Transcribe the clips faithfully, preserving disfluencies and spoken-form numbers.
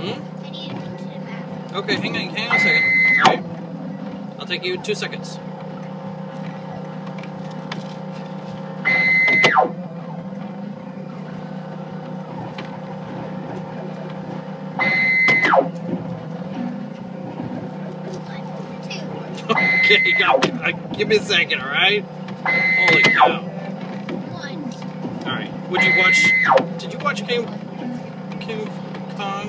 Hmm? I need to go to the bathroom. Okay, hang on, hang on a second. Alright. I'll take you two seconds. Okay, go. Uh, give me a second, alright? Holy cow. One. Alright. Would you watch... Did you watch King... King Kong?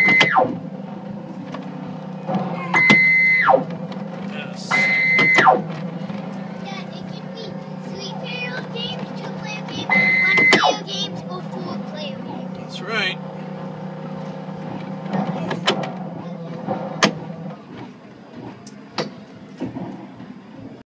Oh, yes.